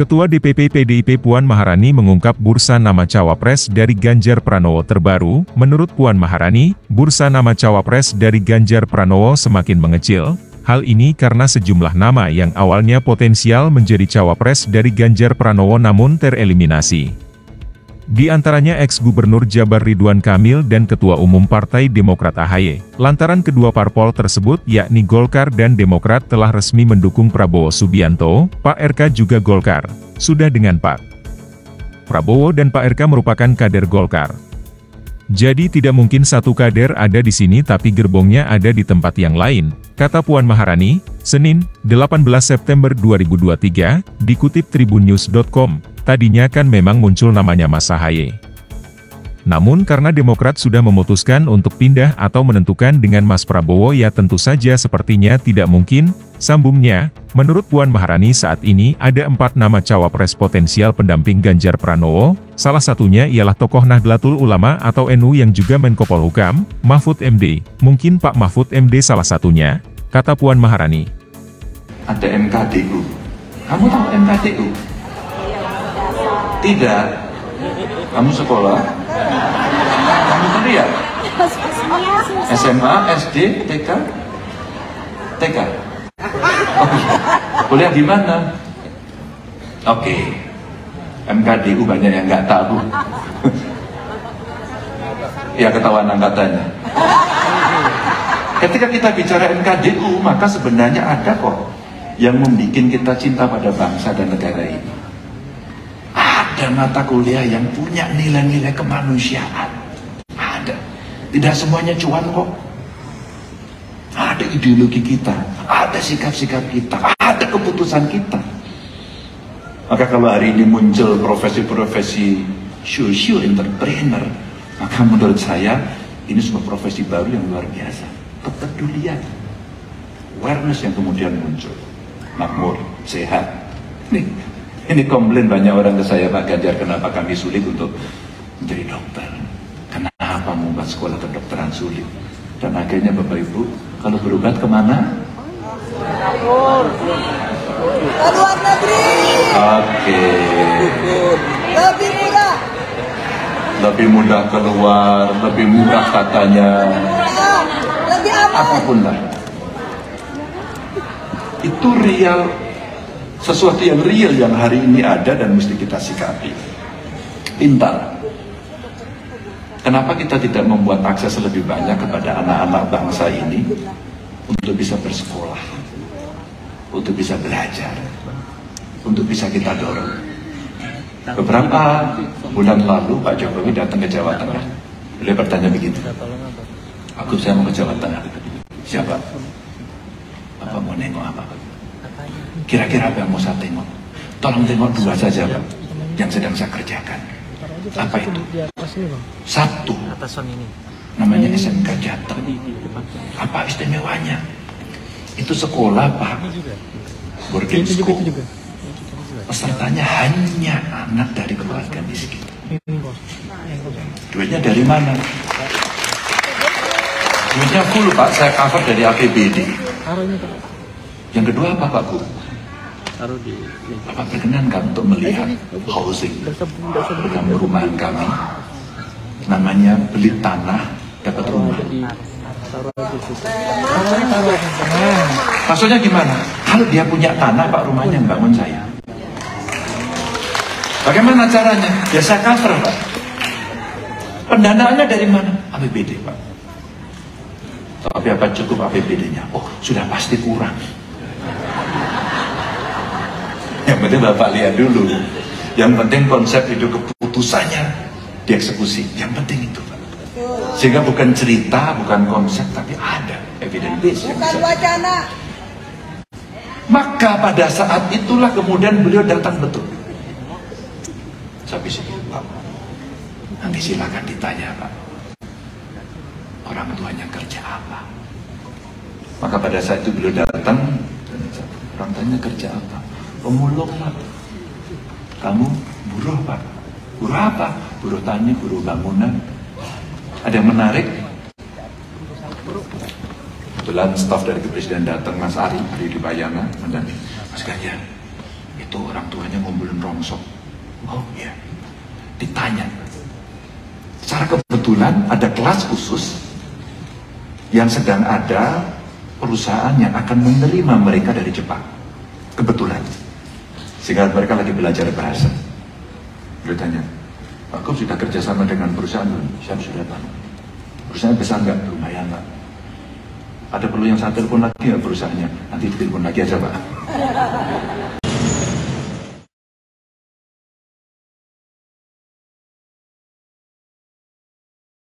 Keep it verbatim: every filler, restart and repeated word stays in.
Ketua D P P P D I P Puan Maharani mengungkap bursa nama cawapres dari Ganjar Pranowo terbaru. Menurut Puan Maharani, bursa nama cawapres dari Ganjar Pranowo semakin mengecil. Hal ini karena sejumlah nama yang awalnya potensial menjadi cawapres dari Ganjar Pranowo namun tereliminasi. Di antaranya ex-gubernur Jabar Ridwan Kamil dan Ketua Umum Partai Demokrat A H Y. Lantaran kedua parpol tersebut yakni Golkar dan Demokrat telah resmi mendukung Prabowo Subianto, Pak R K juga Golkar. Sudah dengan Pak Prabowo dan Pak R K merupakan kader Golkar. Jadi tidak mungkin satu kader ada di sini tapi gerbongnya ada di tempat yang lain, kata Puan Maharani, Senin, delapan belas September dua ribu dua puluh tiga, dikutip tribunnews dot com. Tadinya kan memang muncul namanya Mas A H Y. Namun karena Demokrat sudah memutuskan untuk pindah atau menentukan dengan Mas Prabowo ya tentu saja sepertinya tidak mungkin, sambungnya. Menurut Puan Maharani saat ini ada empat nama cawapres potensial pendamping Ganjar Pranowo, salah satunya ialah tokoh Nahdlatul Ulama atau N U yang juga Menko Polhukam, Mahfud M D. Mungkin Pak Mahfud M D salah satunya, kata Puan Maharani. Ada M K D U. Kamu tahu M K D U? Tidak. Kamu sekolah? Kamu kuliah? S M A, S D, T K? T K? Oh, kuliah di mana? Oke. Okay. M K D U banyak yang nggak tahu. Ya ketahuan angkatannya. Ketika kita bicara M K D U, maka sebenarnya ada kok yang membuat kita cinta pada bangsa dan negara ini. Ada mata kuliah yang punya nilai-nilai kemanusiaan. Ada. Tidak semuanya cuan kok. Ada ideologi kita, ada sikap-sikap kita, ada keputusan kita. Maka kalau hari ini muncul profesi-profesi social entrepreneur, maka menurut saya ini sebuah profesi baru yang luar biasa. Kepedulian, awareness yang kemudian muncul. Makmur, sehat. Nih, ini komplain banyak orang ke saya, Pak Ganjar, kenapa kami sulit untuk menjadi dokter? Kenapa membuat sekolah kedokteran sulit? Dan akhirnya Bapak Ibu, kalau berobat kemana? Ke luar negeri. Oke. Lebih mudah. Lebih mudah keluar, lebih murah katanya. Lebih aman. Apapun lah. Itu real, sesuatu yang real yang hari ini ada dan mesti kita sikapi. Pintar. Kenapa kita tidak membuat akses lebih banyak kepada anak-anak bangsa ini untuk bisa bersekolah, untuk bisa belajar, untuk bisa kita dorong. Beberapa bulan lalu Pak Jokowi datang ke Jawa Tengah. Beliau bertanya begitu, aku saya mau ke Jawa Tengah. Siapa? Bapak mau nengok apa? Kira-kira apa yang mau saya tengok? Tolong tengok dua saja Pak, yang sedang saya kerjakan. Apa itu? Satu, namanya S M K Jateng. Apa istimewanya? Itu sekolah Pak, boarding school. Pesertanya hanya anak dari keluarga miskin. Duitnya dari mana? Duitnya full Pak, saya cover dari A P B D. Yang kedua apa Pak Bu? Bapak berkenan nggak untuk melihat housing dalam perumahan kami? Namanya beli tanah dapat rumah. Maksudnya gimana? Kalau dia punya tanah Pak, rumahnya yang bangun saya. Bagaimana caranya? Ya saya cover Pak. Pendanaannya dari mana? A P B D Pak. Tapi apa cukup A P B D-nya? Oh sudah pasti kurang. Yang penting Bapak lihat dulu. Yang penting konsep itu keputusannya dieksekusi. Yang penting itu Pak. Sehingga bukan cerita, bukan konsep, tapi ada evidence base yang Bukan bisa. wacana. Maka pada saat itulah kemudian beliau datang betul. Saya bisa Pak, nanti silakan ditanya Pak, orang tuanya kerja apa. Maka pada saat itu beliau datang, orang tanya kerja apa. Pemulung Pak. Kamu buruh Pak. Buruh apa? Buruh tani, buruh bangunan. Ada yang menarik? Kebetulan staf dari Presiden datang, Mas Ari, Ari di Bayana, mendampingi. Mas Ganjar, itu itu orang tuanya ngumpulin rongsok. Oh iya. Ditanya. Secara kebetulan ada kelas khusus yang sedang ada perusahaan yang akan menerima mereka dari Jepang. Kebetulan. Sehingga mereka lagi belajar bahasa. Dia tanya, aku sudah kerjasama dengan perusahaan belum? Saya sudah tahu. Perusahaan besar nggak? Lumayan Pak. Ada perlu yang saya telepon lagi ya perusahaannya? Nanti telepon lagi aja Pak.